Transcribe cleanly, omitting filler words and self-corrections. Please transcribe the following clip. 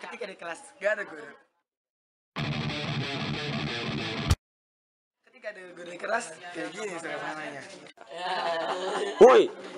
ketika di kelas gak ada guru. Ketika ada guru di kelas kayak gini suasananya. Woi,